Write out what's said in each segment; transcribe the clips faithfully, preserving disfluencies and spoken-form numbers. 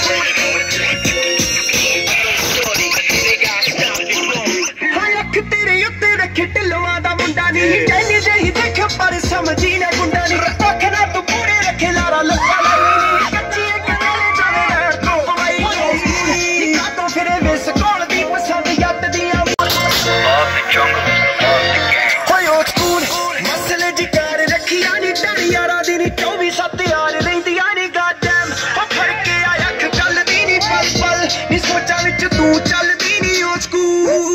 पर समझी ने गुंडा नी रखना तू पूरे रखे लारा लगा कच्ची एक नाले जावे तो भाई निका तो फिरे विस कोल दी पसंद जट दी होय ओ स्कूल मसले दी कार रखिया नी डरी यारा दी नी चौबीस सत्त यार रहिंदियां नी गॉडडैम ओ फड़ के आया अख चलदी नी पल पल नी सोचा विच तू चलदी नी ओ स्कूल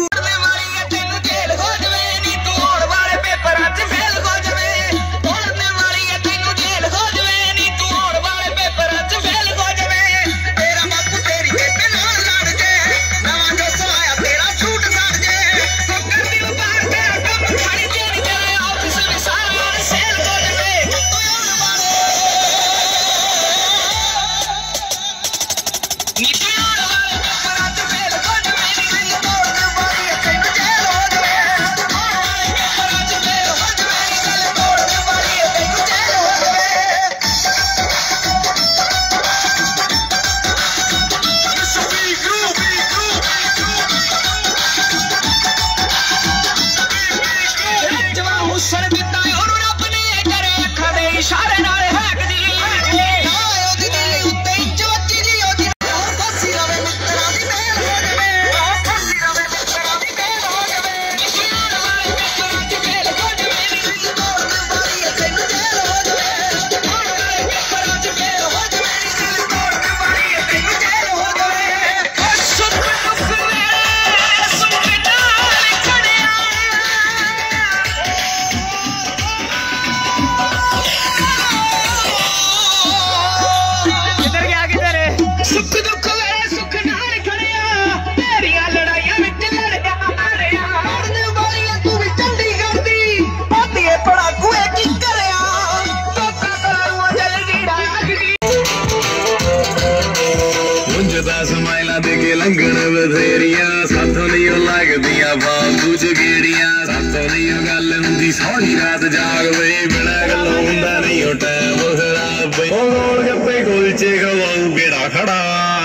लंघन बथेरिया साथों नहीं लगदियां फालतू च गेड़ियां साथों नहीं गल हुंदी सारी रात जाग बई बिना गल्लों हुंदा नहीं टैम खराब बई गोल गप्पे कुलचे खवाऊ गेड़ा खड़ा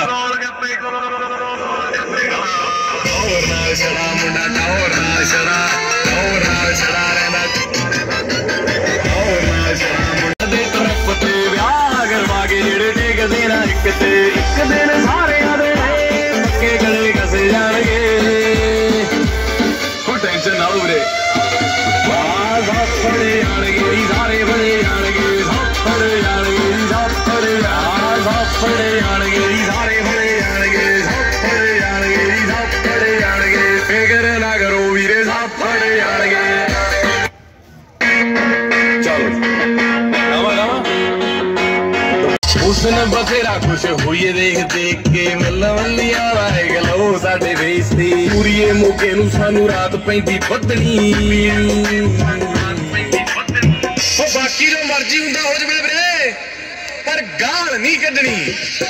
टौर नाल छड़ा मुंडा टौर नाल छड़ा टौर नाल छड़ा रहिंदा टौर नाल छड़ा मुंडा दे ट्रक ते विआह करवा के जेड़े टेकदे ना इक ते इक दिन सारे के गले कसे जाएंगे कोई टेंशन ना हो रे बाज फड़े जाएंगे सारे बड़े जाएंगे फड़े जाएंगे फड़े आज फड़े जाएंगे सारे बड़े जाएंगे फड़े जाएंगे फड़े जाएंगे फिक्र ना करो वीरे सब फड़े जाएंगे चलो गावा गावा उसने बथेरा खुश हुई देख देख के मिलवलिया वाले गलो साडे बेइज्जती पूरीए मौके नू सानू रात पैंदी बदनी ओ बाकी जो मर्जी हुंदा हो जवे वीरे पर गाल नहीं कढनी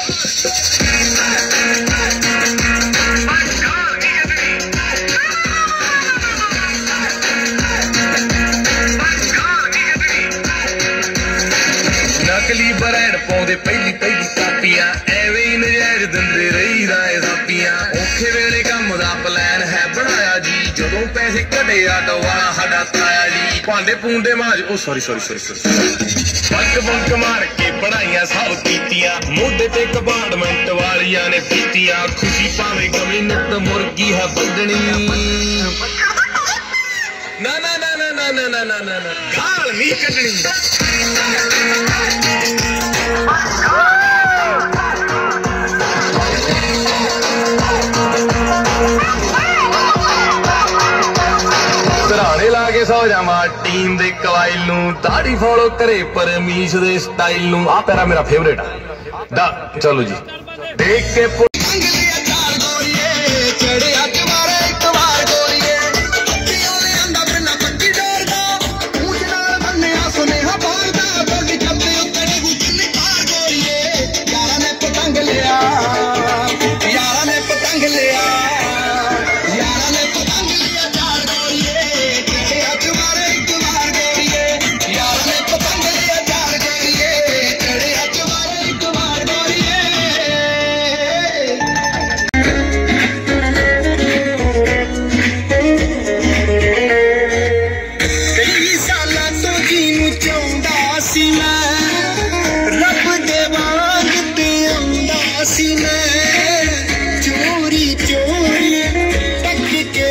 नकली ब्रांड पाउंदे पहली पहली कापियां एवें ही नजायज दिंदे रहीदा ए सापियां औखे वेले काम दा प्लान है बनाया जी जदों पैसे घटे आटो वाला साडा ताया जी भांडे पूंडे माज ओ sorry sorry sorry sorry bunk bunk मार के बनाइयां सब कीतियां मोढे ते कपार्टमेंट वालियां ने पीतियां खुशी भावें गमी नित मुर्गी है बदनी ना ना ना ना ना ना ना ना ना गाल नहीं कढनी घराने ला के सौ जावा टीम दे कवाइल नू दाढ़ी फॉलो करे परमीश दे स्टाइल नू आ पैरा मेरा फेवरेट है दा चलो जी देख के सी मैं रब दे वांग ते आंदा सी मैं चोरी चोरी टक के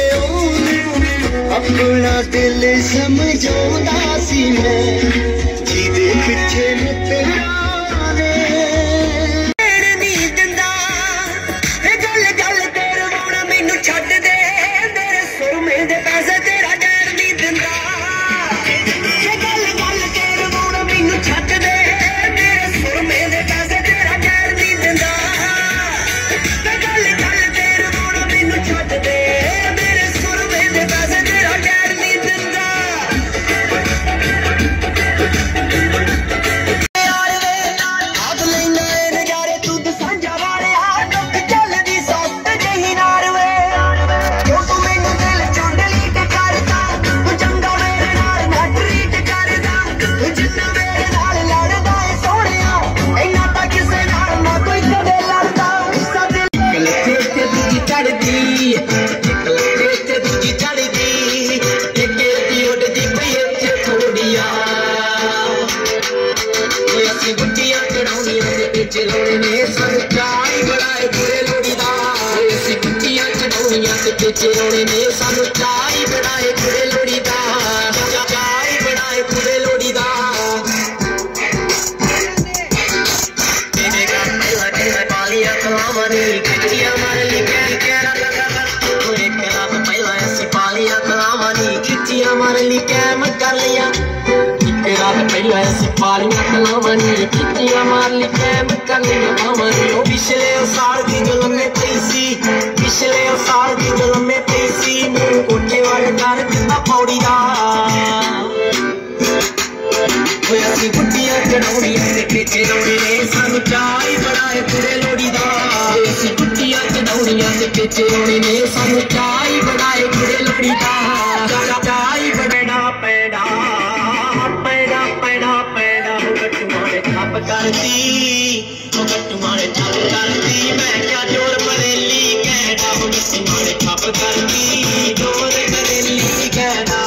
अपना दिल समझौंदा सी मैं जिदे पिछे मित्राने नी दिंदा गल गल तेरे वाला मैनू छड्ड दे मेरे सुरमे दे पैसे तेरा डैड नी दिंदा गल गल तेरे वाला मैनू छड्ड दे मेरे सुरमे दे पैसे तेरा डैड नी दिंदा गल गल तेरे वाला मैनू छड्ड दे मेरे सुरमे दे पैसे तेरा डैड नी दिंदा चिलोने ने सानू चाई बनाए पूरे लोड़ी दा असी कुच्चियां चढ़ाउणियां ते चिलोने ने सानू चाई बनाए पूरे लोड़ी दा चाई बनाए पूरे लोड़ी दा तेरे घर में लगे पालियां कलामनी खिचड़ियां मार ली कह के तो एक रात पहला ऐसी पालियां कलामनी खिचड़ियां मार ली कह मैं कर लिया रात पहला ऐसी पालियां कलामनी खिचड़ियां मार ली कैम कर लिया मामनी ओ पिछले साल की जो लम्बे पई सी पिछले साल की जो लम्बे पई सी मुंह कोठे वाले घर कितना पौड़ी दा ओए असी गुड्डियां चढ़ाउणियां ते पिछे लोड़ी ने सानू चाई बनाए पूरे लोड़ी दा असी गुड्डियां चढ़ाउणियां ते पिछे लोड़ी ने सानू चाई बनाए पूरे लोड़ी दा चाई बड़ा पैड़ा पैड़ा पैड़ा पैड़ा तुम्हारे छाप करती तुम्हारे छाप करती मैं क्या जोर बरेली कहना तुम्हारे छाप करती जोर बरेली कहना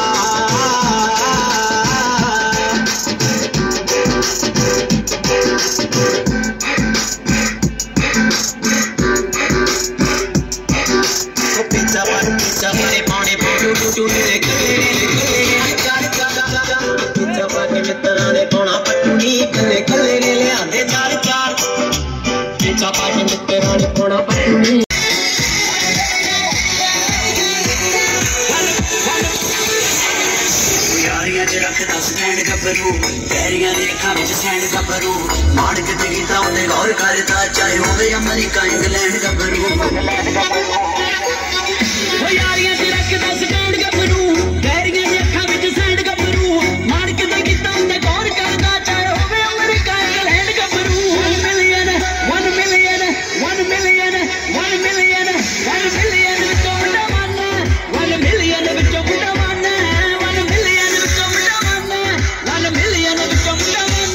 पिज्जा पर पिज्जा मारे पाने पाने टूट दे मित्रा ने पौना पटूनी कले कले ने लिया चार चार पिज्जा पाके मित्रा ने पौना पटूनी यारियां च रखदा स्टैंड गबरू पैरियां दी अखां विच सैंड गबरू माड़ के ते गीता उते गौर करदा चाहे होवे अमेरिका इंग्लैंड गबरू ओ यारियां च रखदा स्टैंड गबरू पैरियां दी अखां विच सैंड गबरू माड़ के ते गीता उते गौर करदा चाहे होवे अमेरिका इंग्लैंड गबरू million one million one million one million one million विचों मुंडा मन वन मिलियन विचों मुंडा मन वन मिलियन विचों मुंडा मन वन मिलियन विचों मुंडा मन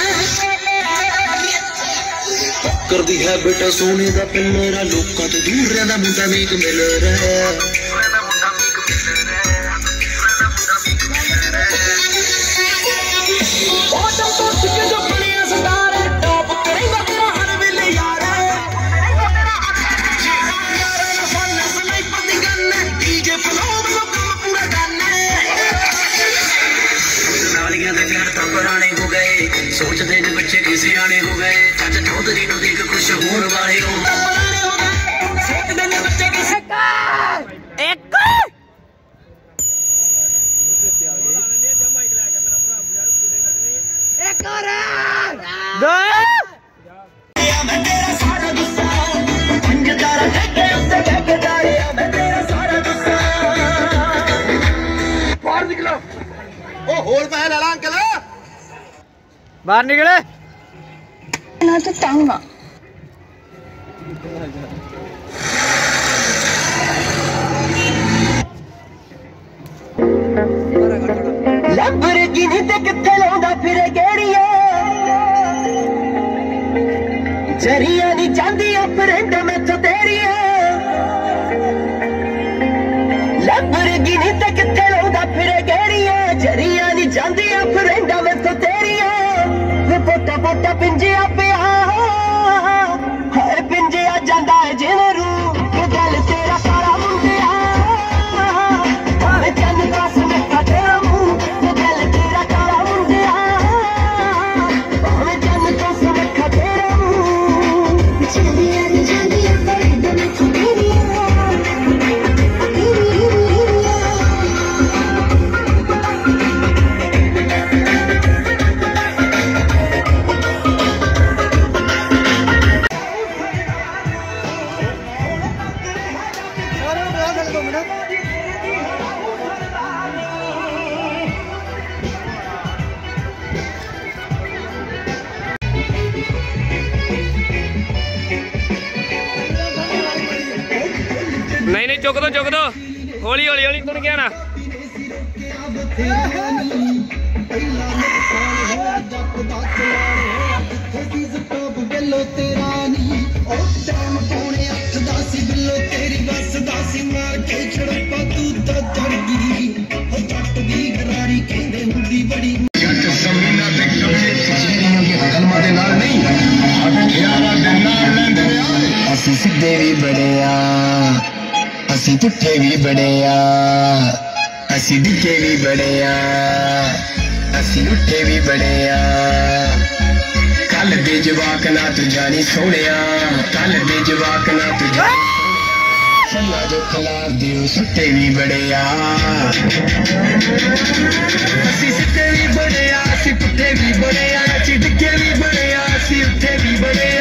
करदी है बेटा सोने दा पिल्लरा लोकां तो दूर रहिंदा मुंडा मीक मिल रहा पुराने हो गए सोचते ने बच्चे किसे आने हो गए चाचा चौधरी नु देख खुश होने वाले हो सोचते ने बच्चे किसे एक एक और दो मैं तेरा सारा गुस्सा पंज तारा देखे उससे देखे जाए मैं तेरा सारा गुस्सा बाहर निकलो ओ होल पे है लाला अंकल बाहर निकले ना तो टांगा लैम्बोर्गिनी ते किथे लाउंदा फिरे गेड़ियां जरिया नी चांदी फ्रेंड मैं तो तेरियां लैम्बोर्गिनी ते किथे लाउंदा फिरे गेड़ियां जरिया नी चांदी फ्रेंड मैं तो तेरियां ਮੋਟਾ ਪਿੰਜਿਆ ਪਿਆ ਹਾਏ ਪਿੰਜਿਆ ਜਾਂਦਾ ਏ ਜਿਵੇਂ ਰੂ ਦਿਲ ਤੇਰਾ ਸਾਰਾ ਮੁੰਡਿਆ ਭਾਵੇਂ ਚੰਨ ਦਾ ਸੁਨੱਖਾ ਤੇਰਾ ਮੂੰਹ ਦਿਲ ਤੇਰਾ ਸਾਰਾ ਮੁੰਡਿਆ ਭਾਵੇਂ ਚੰਨ ਦਾ ਸੁਨੱਖਾ ਤੇਰਾ ਮੂੰਹ ਚੰਦੀਆਂ ਦੀ ਜਾਂਦੀਆਂ ਪਰਦੇ ਵਿੱਚ ਤੇਰੀਆਂ नहीं नहीं चुक दो चुक दो हौली हौली हौली तुन गया ना ਅਸੀਂ ਸਿੱਧੇ ਵੀ ਬੜੇ ਆ ਅਸੀਂ ਪੁੱਠੇ ਵੀ ਬੜੇ ਆ ਅਸੀਂ ਡਿੱਗੇ ਵੀ ਬੜੇ ਆ ਅਸੀਂ ਉੱਠੇ ਵੀ ਬੜੇ ਆ ਕੱਲ ਦੇ ਜਵਾਕ ਨਾ ਤੂੰ ਜਾਣੀ ਸੋਹਣਿਆ ਕੱਲ ਦੇ ਜਵਾਕ ਨਾ ਤੂੰ ਜਾਣੀ ਸੱਲਾ ਜੋ ਖਲਾਰ ਦਿਓ ਸੁੱਟੇ ਵੀ ਬੜੇ ਆ ਅਸੀਂ ਸਿੱਧੇ ਵੀ ਬੜੇ ਆ ਅਸੀਂ ਪੁੱਠੇ ਵੀ ਬੜੇ ਆ ਅਸੀਂ ਡਿੱਗੇ ਵੀ ਬੜੇ ਆ ਅਸੀਂ ਉੱਠੇ ਵੀ ਬੜੇ ਆ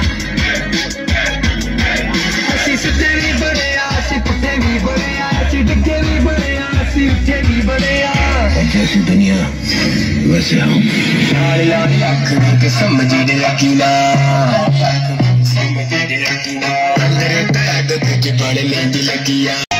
ਅਸੀਂ ਸਿੱਧੇ ਵੀ ਬੜੇ ਆ ਅਸੀਂ ਪੁੱਠੇ ਵੀ ਬੜੇ ਆ ਅਸੀਂ ਡਿੱਗੇ ਵੀ ਬੜੇ ਆ ਅਸੀਂ ਉੱਠੇ ਵੀ ਬੜੇ ਆ कैसी दुनिया वैसे हम लाल लाल अख के समझी दे रखीना समझी दे रखीना अंदर पैद तुझे बड़े मेहंदी लगी आ